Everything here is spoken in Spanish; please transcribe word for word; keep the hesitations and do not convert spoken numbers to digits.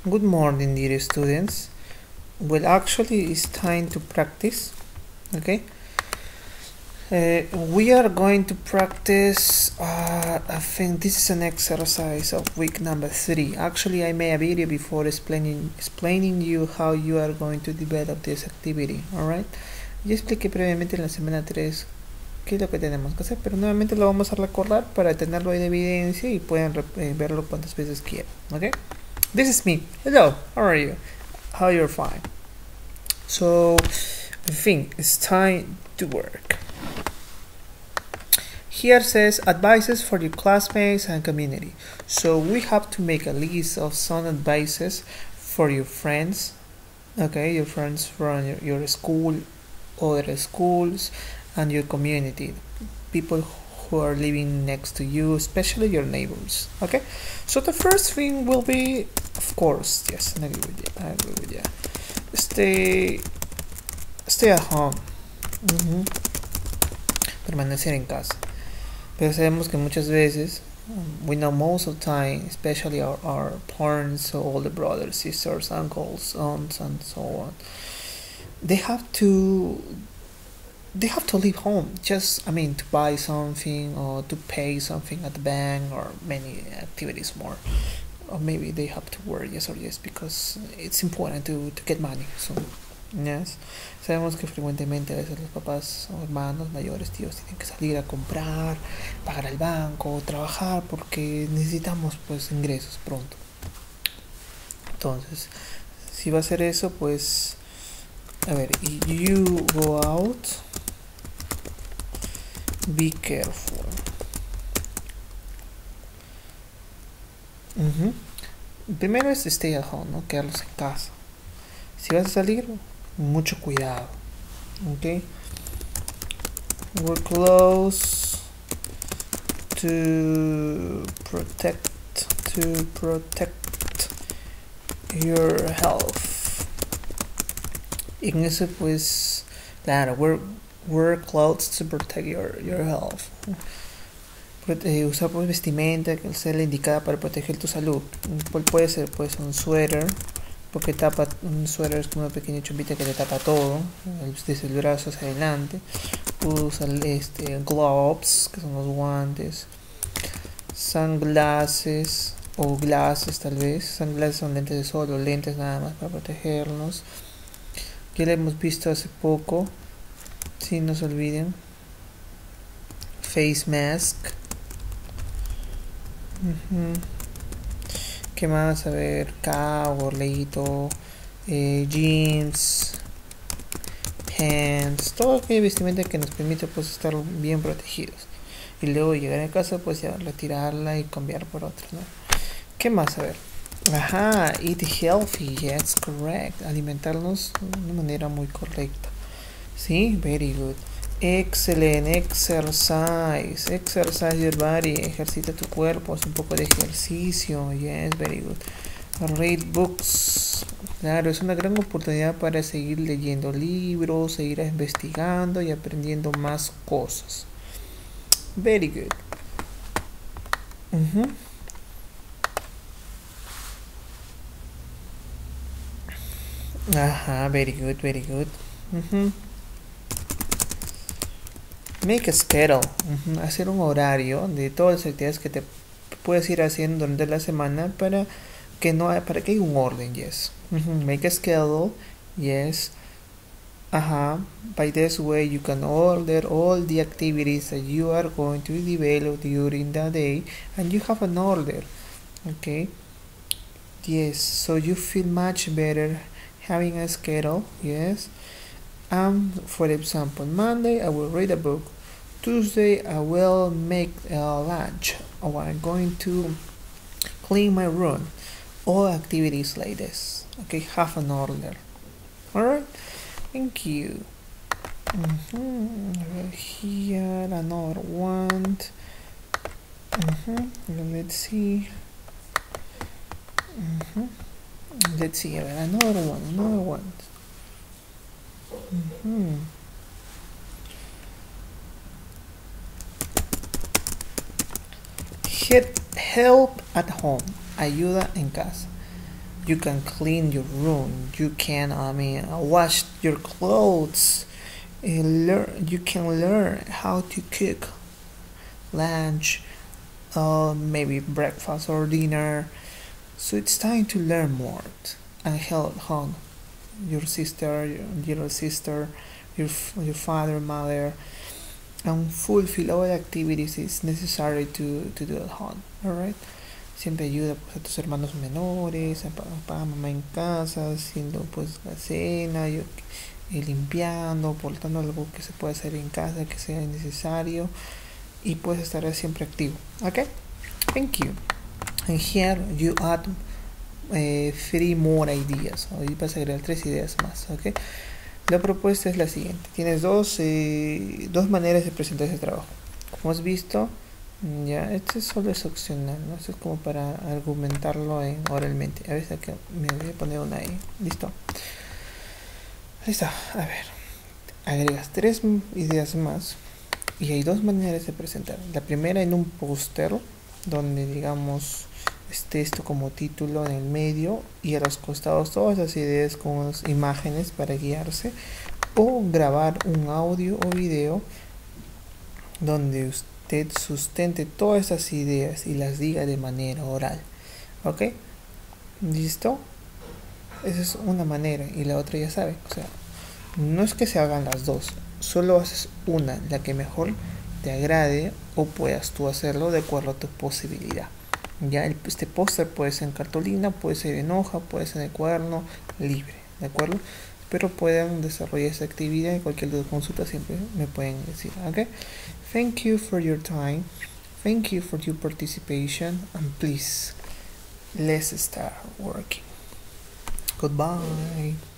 Good morning, dear students. Well, actually, it's time to practice. Okay. Uh, we are going to practice. Uh, I think this is an exercise of week number three. Actually, I made a video before explaining explaining you how you are going to develop this activity. All right. Yo expliqué previamente en la semana tres qué es lo que tenemos que hacer, pero nuevamente lo vamos a recordar para tenerlo ahí de evidencia y puedan eh, verlo cuantas veces quieran. Okay. This is me. Hello, how are you? How you're fine. So, I think it's time to work. Here says advices for your classmates and community. So we have to make a list of some advices for your friends. Okay, your friends from your, your school, other schools, and your community. People who are living next to you, especially your neighbors. Okay, so the first thing will be, of course, yes, I agree with you. I agree with you. Stay, stay at home. Mm-hmm. Permanecer en casa. Pero sabemos que muchas veces, um, we know most of the time, especially our, our parents, all the brothers, sisters, uncles, aunts, and so on, they have to. They have to leave home, just, I mean, to buy something or to pay something at the bank or many activities more. Or maybe they have to work, yes or yes, because it's important to, to get money. So, yes. Sabemos que frecuentemente a veces los papás o hermanos mayores, tíos, tienen que salir a comprar, pagar al banco, trabajar, porque necesitamos, pues, ingresos pronto. Entonces, si va a hacer eso, pues, a ver, you go out. Be careful. Uh-huh. Primero es stay at home, ¿no? Quedarlos en casa. Si vas a salir, mucho cuidado. Okay. We're close to protect to protect your health. En eso, pues, claro, we're wear clothes to protect your, your health. Eh, usar pues vestimenta que sea la indicada para proteger tu salud. Puede ser pues un suéter, porque tapa, un suéter es como una pequeña chumbita que te tapa todo, desde el brazo hacia adelante. Usa este, gloves, que son los guantes. Sunglasses o glasses tal vez. Sunglasses son lentes de sol o lentes nada más para protegernos. Ya lo hemos visto hace poco. Si no se olviden. Face mask. Uh-huh. ¿Qué más? A ver, K, gorlito, eh, jeans, pants, todo aquella vestimenta que nos permite pues estar bien protegidos. Y luego llegar a casa pues ya retirarla y cambiar por otra, ¿no? ¿Qué más? A ver. Ajá, eat healthy, yes, correct. Alimentarnos de una manera muy correcta. Sí, very good. Excellent, exercise. Exercise your body. Ejercita tu cuerpo, haz un poco de ejercicio. Yes, very good. Read books. Claro, es una gran oportunidad para seguir leyendo libros, seguir investigando y aprendiendo más cosas. Very good. Uh-huh. Ajá, very good, very good. Uh-huh. Make a schedule. Uh-huh. Hacer un horario de todas las actividades que te puedes ir haciendo durante la semana para que no haya, para que haya un orden. Yes. Uh-huh. Make a schedule. Yes. Ajá. By this way you can order all the activities that you are going to develop during the day and you have an order. Okay. Yes. So you feel much better having a schedule. Yes. Um, for example, Monday I will read a book. Tuesday I will make a lunch, or I'm going to clean my room. All activities like this. Okay, have an order. Alright, thank you. Mm-hmm. Here another one. Mm-hmm. Let's see. Mm-hmm. Let's see another one. Another one. Mm-hmm. Get help at home. Ayuda en casa. you can clean your room, you can I mean wash your clothes, and learn you can learn how to cook lunch, uh, maybe breakfast or dinner. So it's time to learn more and help home your sister, your little sister, your your father, mother, and fulfill all the activities is necessary to, to do at home. Alright? Siempre ayuda pues, a tus hermanos menores, a papá, mamá en casa, haciendo pues la cena, yo, y limpiando, portando algo que se pueda hacer en casa, que sea necesario, y puedes estar siempre activo. Okay? Thank you. And here you add uh, three more ideas. Hoy vas a agregar tres ideas más. Okay? La propuesta es la siguiente. Tienes dos, eh, dos maneras de presentar ese trabajo. Como has visto, ya, este solo es opcional, ¿no? Esto es como para argumentarlo en, oralmente. A veces que me voy a poner una ahí. Listo. Listo. A ver. Agregas tres ideas más. Y hay dos maneras de presentar. La primera en un póster, donde digamos esté esto como título en el medio y a los costados todas las ideas con unas imágenes para guiarse, o grabar un audio o video donde usted sustente todas esas ideas y las diga de manera oral. ¿Ok? ¿Listo? Esa es una manera y la otra ya sabe. O sea, no es que se hagan las dos, solo haces una, la que mejor te agrade o puedas tú hacerlo de acuerdo a tu posibilidad. Ya el, este póster puede ser en cartulina, puede ser en hoja, puede ser en el cuaderno, libre, ¿de acuerdo? Pero pueden desarrollar esa actividad y cualquier consulta siempre me pueden decir, ¿ok? Thank you for your time, thank you for your participation, and please, let's start working. Goodbye.